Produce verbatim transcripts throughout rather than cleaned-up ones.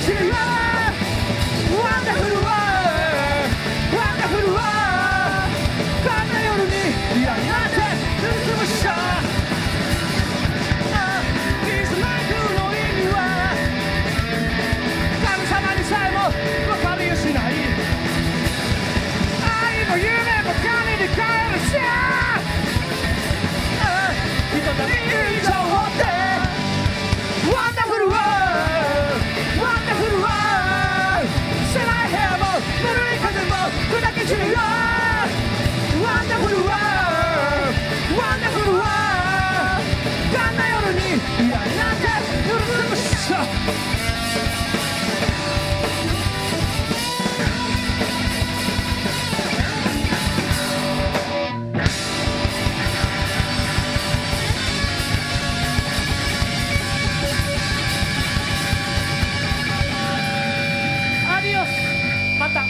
知るよワンダフルワーワンダフルワーこんな夜に嫌になって塗りつぶしたピースライフの意味は神様にさえも分かりやしない愛も夢も神に変えるし人並み以上ってワンダフルワーワンダフルワー狭い部屋もぬるい風も砕け散るよワンダフルワーワンダフルワーこんな夜に嫌になって塗りつぶしたまた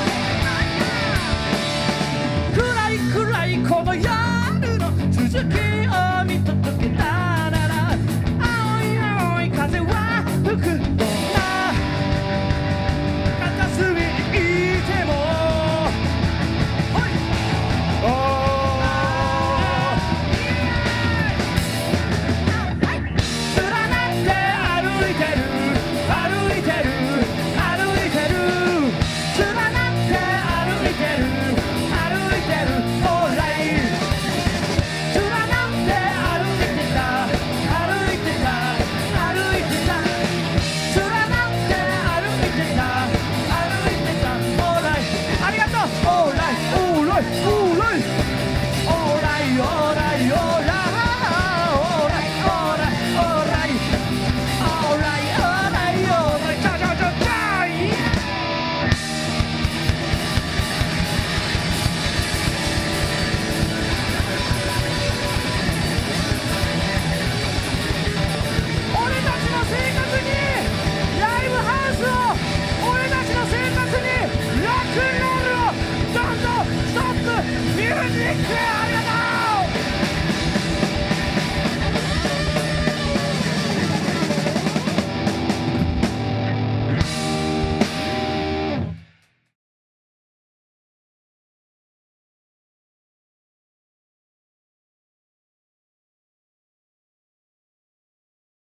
この夜の続き